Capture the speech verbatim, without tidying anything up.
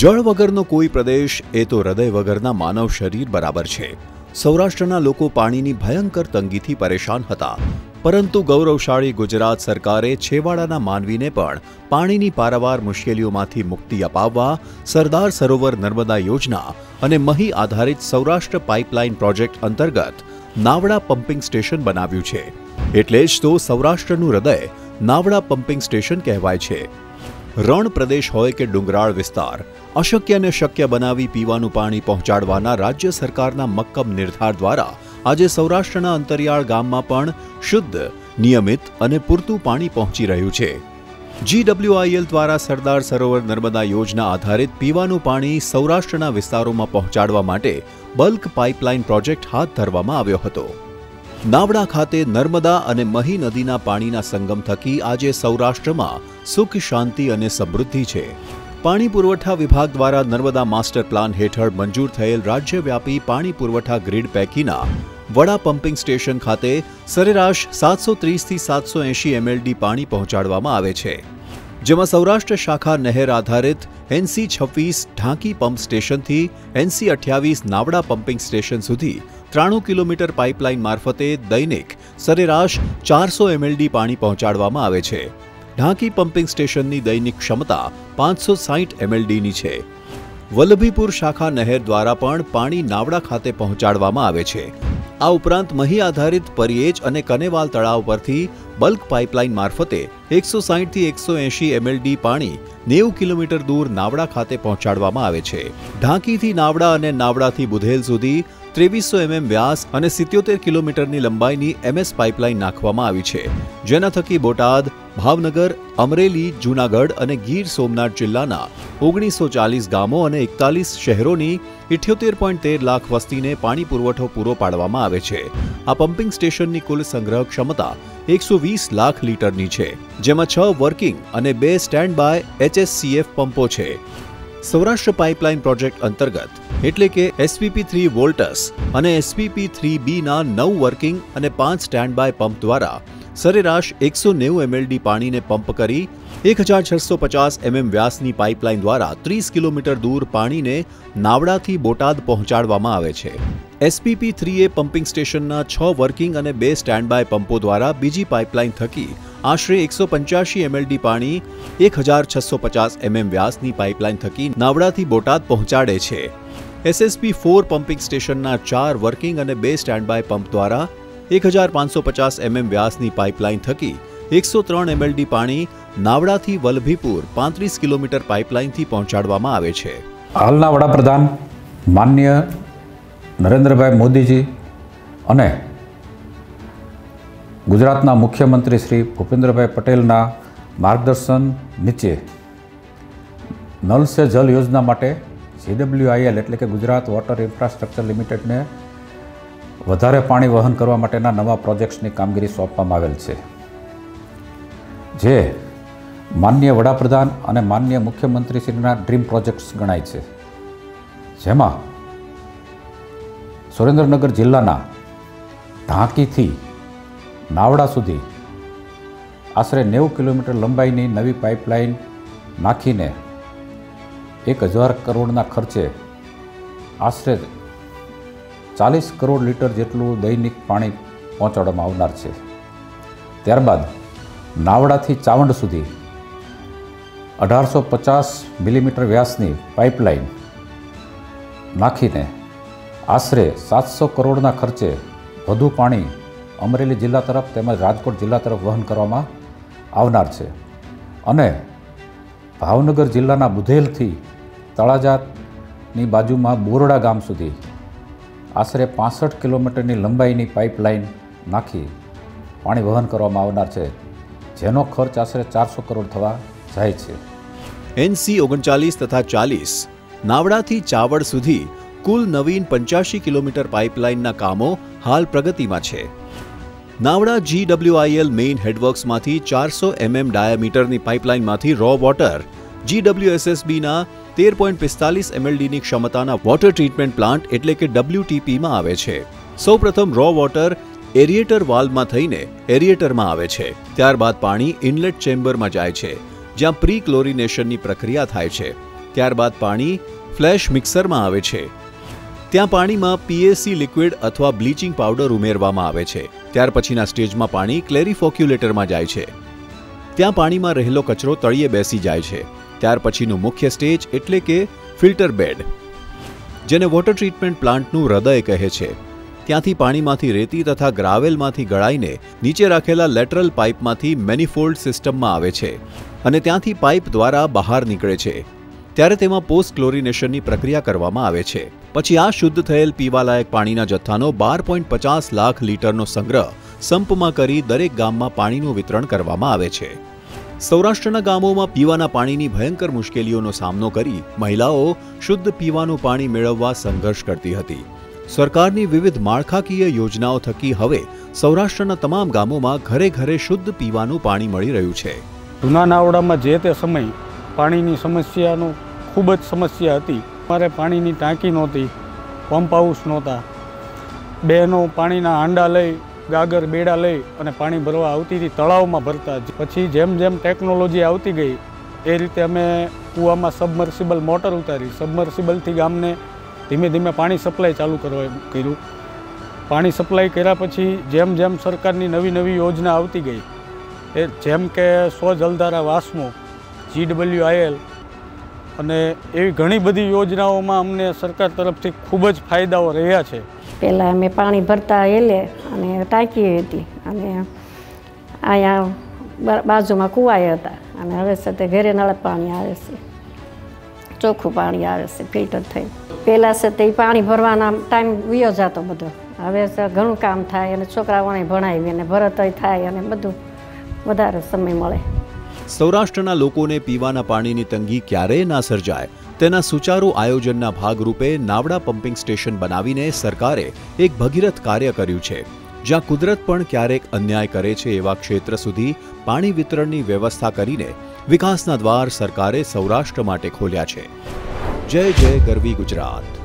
જળ વગરનો કોઈ પ્રદેશ એ તો હૃદય વગરના માનવ શરીર બરાબર છે। સૌરાષ્ટ્રના લોકો પાણીની ભયંકર તંગીથી પરેશાન હતા, પરંતુ ગૌરવશાળી ગુજરાત સરકારે છેવાડાના માનવીને પણ પાણીની પારાવાર મુશ્કેલીઓમાંથી મુક્તિ અપાવવા સરદાર સરોવર નર્મદા યોજના અને મહી આધારિત સૌરાષ્ટ્ર પાઇપલાઇન પ્રોજેક્ટ અંતર્ગત નાવડા પમ્પિંગ સ્ટેશન બનાવ્યું છે। એટલે જ તો સૌરાષ્ટ્રનું હૃદય નાવડા પમ્પિંગ સ્ટેશન કહેવાય છે। રણ પ્રદેશ હોય કે ડુંગરાળ વિસ્તાર, અશક્યને શક્ય બનાવી પીવાનું પાણી પહોંચાડવાના રાજ્ય સરકારના મક્કમ નિર્ધાર દ્વારા આજે સૌરાષ્ટ્રના અંતરિયાળ ગામમાં પણ શુદ્ધ, નિયમિત અને પૂરતું પાણી પહોંચી રહ્યું છે। જીડબ્લ્યુઆઈએલ દ્વારા સરદાર સરોવર નર્મદા યોજના આધારિત પીવાનું પાણી સૌરાષ્ટ્રના વિસ્તારોમાં પહોંચાડવા માટે બલ્ક પાઇપલાઇન પ્રોજેક્ટ હાથ ધરવામાં આવ્યો હતો। નાવડા ખાતે નર્મદા અને મહી નદીના પાણીના સંગમ થકી આજે સૌરાષ્ટ્રમાં સુખ, શાંતિ અને સમૃદ્ધિ છે। પાણી પુરવઠા વિભાગ દ્વારા નર્મદા માસ્ટર પ્લાન હેઠળ મંજૂર થયેલ રાજ્યવ્યાપી પાણી પુરવઠા ગ્રીડ પૈકીના વડા પમ્પિંગ સ્ટેશન ખાતે સરેરાશ સાતસો ત્રીસથી સાતસો એંશી એમએલડી પાણી પહોંચાડવામાં આવે છે, જેમાં સૌરાષ્ટ્ર શાખા નહેર આધારિત એનસી છવ્વીસ ઢાંકી પંપ સ્ટેશનથી એનસી અઠ્યાવીસ નાવડા પમ્પિંગ સ્ટેશન સુધી ત્રાણું કિલોમીટર પાઇપલાઇન મારફતે દૈનિક સરેરાશ ચારસો એમએલડી પાણી પહોંચાડવામાં આવે છે। ઢાંકી પમ્પિંગ સ્ટેશનની દૈનિક ક્ષમતા પાંચસો સાઠ એમએલડીની છે। વલ્લભીપુર શાખા નહેર દ્વારા પણ પાણી નાવડા ખાતે પહોંચાડવામાં આવે છે। આ ઉપરાંત મહી આધારિત પરિયેજ અને કનેવાલ તળાવ પરથી બલ્ક પાઇપલાઇન મારફતે એકસો સાઠથી એકસો એંશી એમએલડી પાણી નેવું કિલોમીટર દૂર નાવડા ખાતે પહોંચાડવામાં આવે છે। ઢાંકીથી નાવડા અને નાવડાથી બુધેલ સુધી ત્રેવીસો એમએમ વ્યાસ અને સિત્યોતેર કિલોમીટરની લંબાઈની એમએસ પાઇપલાઇન નાખવામાં આવી છે, જેના થકી બોટાદ, ભાવનગર, અમરેલી, જૂનાગઢ અને ગીર સોમનાથ જિલ્લાના ઓગણીસો ચાલીસ ગામો અને એકતાલીસ શહેરોની ઇઠ્યોતેર પોઈન્ટ તેર લાખ વસ્તીને પાણી પુરવઠો પૂરો પાડવામાં આવે છે। આ પમ્પિંગ સ્ટેશનની કુલ સંગ્રહ ક્ષમતા એકસો વીસ લાખ લીટરની છે, જેમાં છ વર્કિંગ અને બે સ્ટેન્ડ બાય એચએસસીએફ પંપો છે। સૌરાષ્ટ્ર પાઇપલાઇન પ્રોજેક્ટ અંતર્ગત એટલે કે એસપીપી થ્રી વોલ્ટસ અને એસપીપી થ્રી બીના નવ વર્કિંગ અને પાંચ સ્ટેન્ડ બાય પંપ દ્વારા સરેરાશ એકસો નેવું એમએલડી પાણીને પંપ કરી એક હજાર છસો પચાસ એમએમ વ્યાસની પાઇપલાઇન દ્વારા ત્રીસ કિલોમીટર દૂર પાણીને નાવડાથી બોટાદ પહોંચાડવામાં આવે છે। એસપીપી થ્રી એ પમ્પિંગ સ્ટેશનના છ વર્કિંગ અને બે સ્ટેન્ડ બાય પંપો દ્વારા બીજી પાઇપલાઇન થકી આશરે એકસો પંચ્યાસી એમએલડી પાણી એક હજાર છસો પચાસ એમએમ વ્યાસની પાઇપલાઇન થકી નાવડાથી બોટાદ પહોંચાડે છે। એસએસપી ફોર પમ્પિંગ સ્ટેશનના ચાર વર્કિંગ અને બે સ્ટેન્ડ બાય પંપ દ્વારા એક હજાર પાંચસો પચાસ એમએમ વ્યાસની પાઇપલાઇન થકી એકસો ત્રણ એમએલડી પાણી નાવડાથી વલ્લભીપુર પાંત્રીસ કિલોમીટર પાઇપલાઇનથી પહોંચાડવામાં આવે છે। હાલના વડાપ્રધાન માનનીય નરેન્દ્રભાઈ મોદીજી અને ગુજરાતના મુખ્યમંત્રી શ્રી ભૂપેન્દ્રભાઈ પટેલના માર્ગદર્શન નીચે નલ સે જલ યોજના માટે જીડબ્લ્યુઆઈએલ એટલે કે ગુજરાત વોટર ઇન્ફ્રાસ્ટ્રક્ચર લિમિટેડને વધારે પાણી વહન કરવા માટેના નવા પ્રોજેક્ટ્સની કામગીરી સોંપવામાં આવેલ છે, જે માનનીય વડાપ્રધાન અને માનનીય મુખ્યમંત્રીશ્રીના ડ્રીમ પ્રોજેક્ટ્સ ગણાય છે। જેમાં સુરેન્દ્રનગર જિલ્લાના ઢાંકીથી નાવડા સુધી આશરે નેવું કિલોમીટર લંબાઈની નવી પાઇપલાઇન નાખીને એક હજાર કરોડના ખર્ચે આશરે ચાલીસ કરોડ લીટર જેટલું દૈનિક પાણી પહોંચાડવામાં આવનાર છે। ત્યારબાદ નાવડાથી ચાવંડ સુધી અઢારસો પચાસ મિલીમીટર વ્યાસની પાઇપલાઇન નાખીને આશરે સાતસો કરોડના ખર્ચે વધુ પાણી અમરેલી જિલ્લા તરફ તેમજ રાજકોટ જિલ્લા તરફ વહન કરવામાં આવનાર છે। અને ભાવનગર જિલ્લાના બુધેલથી તળાજાની બાજુમાં બોરડા ગામ સુધી આશરે પાસઠ કિલોમીટરની લંબાઈની પાઇપલાઇન નાખી પાણી વહન કરવામાં આવનાર છે, જેનો ખર્ચ આશરે ચારસો કરોડ થવા જાય છે। એનસી ઓગણચાલીસ તથા ચાલીસ નાવડાથી ચાવડ સુધી કુલ નવીન પંચ્યાસી કિલોમીટર પાઇપલાઇનના કામો હાલ પ્રગતિમાં છે। નાવડા જીડબ્લ્યુઆઈએલ મેઇન હેડવર્ક્સમાંથી ચારસો એમએમ ડાયામીટરની પાઇપલાઇનમાંથી રો વોટર જીડબ્લ્યુએસએસબીના તેર પોઈન્ટ પિસ્તાલીસ એમએલડીની ક્ષમતાના વોટર ટ્રીટમેન્ટ પ્લાન્ટ એટલે કે ડબલ્યુટીપીમાં આવે છે। સૌપ્રથમ રો વોટર એરિએટર વાલ્વમાં થઈને એરિએટરમાં આવે છે, ત્યારબાદ પાણી ઇનલેટ ચેમ્બરમાં જાય છે, જ્યાં પ્રી ક્લોરિનેશનની પ્રક્રિયા થાય છે। ત્યારબાદ પાણી ફ્લેશ મિક્સરમાં આવે છે। ત્યાં પાણીમાં પીએસી લિક્વિડ અથવા બ્લીચિંગ પાવડર ઉમેરવામાં આવે છે। ત્યાર પછીના સ્ટેજમાં પાણી ક્લેરિફોક્યુલેટરમાં જાય છે। ત્યાં પાણીમાં રહેલો કચરો તળિયે બેસી જાય છે। ત્યાર પછીનું મુખ્ય સ્ટેજ એટલે કે ફિલ્ટર બેડ, જેને વોટર ટ્રીટમેન્ટ પ્લાન્ટનું હૃદય કહે છે। ત્યાંથી પાણીમાંથી રેતી તથા ગ્રાવેલમાંથી ગળાઈને નીચે રાખેલા લેટરલ પાઇપમાંથી મેનિફોલ્ડ સિસ્ટમમાં આવે છે અને ત્યાંથી પાઇપ દ્વારા બહાર નીકળે છે। ત્યારે તેમાં પોસ્ટ ક્લોરિનેશનની પ્રક્રિયા કરવામાં આવે છે। પછી આ શુદ્ધ થયેલ પીવાલાયક પાણીના જથ્થાનો બાર પોઈન્ટ પચાસ લાખ લીટરનો સંગ્રહ સંપમાં કરી દરેક ગામમાં પાણીનું વિતરણ કરવામાં આવે છે। સૌરાષ્ટ્રના ગામોમાં પીવાના પાણીની ભયંકર મુશ્કેલીઓનો સામનો કરી મહિલાઓ શુદ્ધ પીવાનું પાણી મેળવવા સંઘર્ષ કરતી હતી। સરકારની વિવિધ માળખાકીય યોજનાઓ થકી હવે સૌરાષ્ટ્રના તમામ ગામોમાં ઘરે ઘરે શુદ્ધ પીવાનું પાણી મળી રહ્યું છે। જૂના નાવડામાં જે તે સમય પાણીની સમસ્યાનો ખૂબ જ સમસ્યા હતી। અમારે પાણીની ટાંકી નહોતી, પંપ હાઉસ નહોતા। બહેનો પાણીના હાંડા લઈ, ગાગર બેડા લઈ અને પાણી ભરવા આવતી હતી, તળાવમાં ભરતા। પછી જેમ જેમ ટેકનોલોજી આવતી ગઈ એ રીતે અમે કૂવામાં સબમર્સિબલ મોટર ઉતારી, સબમર્સિબલથી ગામને ધીમે ધીમે પાણી સપ્લાય ચાલુ કરવા કર્યું। પાણી સપ્લાય કર્યા પછી જેમ જેમ સરકારની નવી નવી યોજના આવતી ગઈ, એ જેમ કે સો જલધારા વાસ્મો, જીડબલ્યુઆઈએલ અને એવી ઘણી બધી યોજનાઓમાં અમને સરકાર તરફથી ખૂબ જ ફાયદાઓ રહ્યા છે। પહેલાં અમે પાણી ભરતા એલે અને ટાંકી હતી અને અહીંયા બાજુમાં કૂવાએ હતા અને હવે સાથે ઘરે નળ પાણી આવે છે, ચોખ્ખું પાણી આવે છે ફિલ્ટર થઈ। પહેલાં છે તે પાણી ભરવાના ટાઈમ વિયો જતો બધો, હવે ઘણું કામ થાય અને છોકરાઓને ભણાવી અને ભરતય થાય અને બધું વધારે સમય મળે। સૌરાષ્ટ્રના લોકોને પીવાના પાણીની તંગી ક્યારેય ના સર્જાય તેના સુચારુ આયોજનના ભાગરૂપે નાવડા પમ્પિંગ સ્ટેશન બનાવીને સરકારે એક ભગીરથ કાર્ય કર્યું છે। જ્યાં કુદરત પણ ક્યારેક અન્યાય કરે છે એવા ક્ષેત્ર સુધી પાણી વિતરણની વ્યવસ્થા કરીને વિકાસના દ્વાર સરકારે સૌરાષ્ટ્ર માટે ખોલ્યા છે। જય જય ગરવી ગુજરાત।